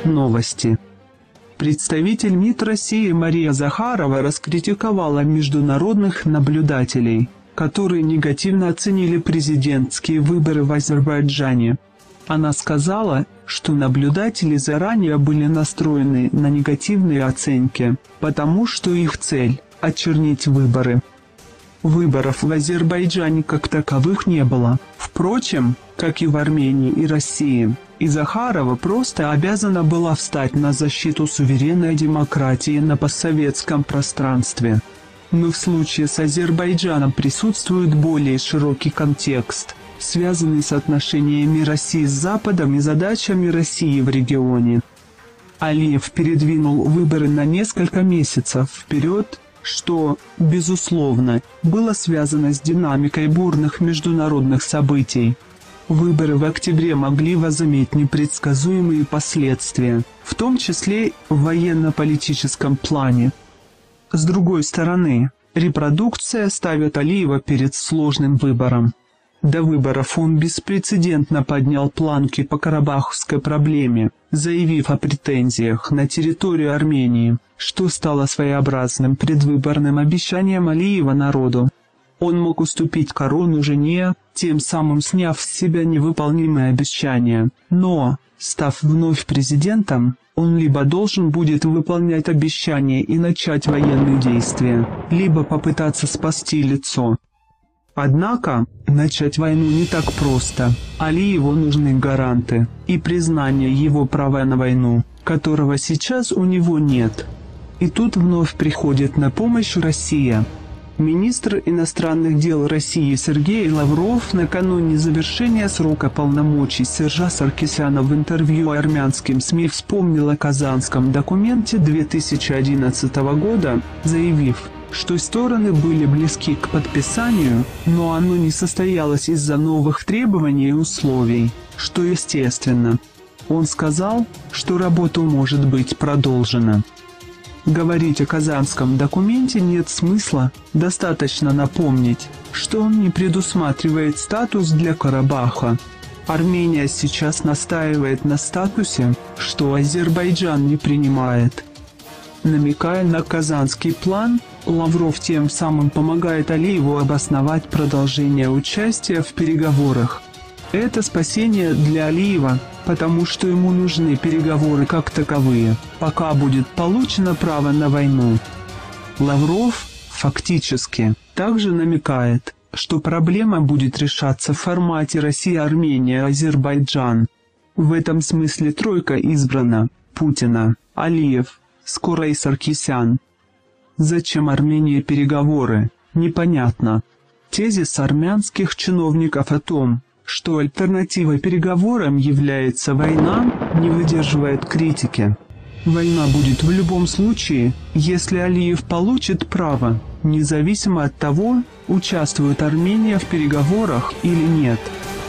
Новости. Представитель МИД России Мария Захарова раскритиковала международных наблюдателей, которые негативно оценили президентские выборы в Азербайджане. Она сказала, что наблюдатели заранее были настроены на негативные оценки, потому что их цель – очернить выборы. Выборов в Азербайджане как таковых не было. Впрочем, как и в Армении и России, и Захарова просто обязана была встать на защиту суверенной демократии на постсоветском пространстве. Но в случае с Азербайджаном присутствует более широкий контекст, связанный с отношениями России с Западом и задачами России в регионе. Алиев передвинул выборы на несколько месяцев вперед, что, безусловно, было связано с динамикой бурных международных событий. Выборы в октябре могли возыметь непредсказуемые последствия, в том числе в военно-политическом плане. С другой стороны, репродукция ставит Алиева перед сложным выбором. До выборов он беспрецедентно поднял планки по карабахской проблеме, заявив о претензиях на территорию Армении, что стало своеобразным предвыборным обещанием Алиева народу. Он мог уступить корону жене, тем самым сняв с себя невыполнимые обещания, но, став вновь президентом, он либо должен будет выполнять обещания и начать военные действия, либо попытаться спасти лицо. Однако, начать войну не так просто. Алиеву нужны гаранты и признание его права на войну, которого сейчас у него нет. И тут вновь приходит на помощь Россия. Министр иностранных дел России Сергей Лавров накануне завершения срока полномочий Сержа Саркисяна в интервью армянским СМИ вспомнил о Казанском документе 2011 года, заявив, что стороны были близки к подписанию, но оно не состоялось из-за новых требований и условий, что естественно. Он сказал, что работа может быть продолжена. Говорить о Казанском документе нет смысла, достаточно напомнить, что он не предусматривает статус для Карабаха. Армения сейчас настаивает на статусе, что Азербайджан не принимает. Намекая на Казанский план, Лавров тем самым помогает Алиеву обосновать продолжение участия в переговорах. Это спасение для Алиева, потому что ему нужны переговоры как таковые, пока будет получено право на войну. Лавров, фактически, также намекает, что проблема будет решаться в формате Россия, Армения, Азербайджан. В этом смысле тройка избрана: Путина, Алиев, скоро и Саркисян. Зачем Армении переговоры, непонятно. Тезис армянских чиновников о том, что альтернативой переговорам является война, не выдерживает критики. Война будет в любом случае, если Алиев получит право, независимо от того, участвует Армения в переговорах или нет.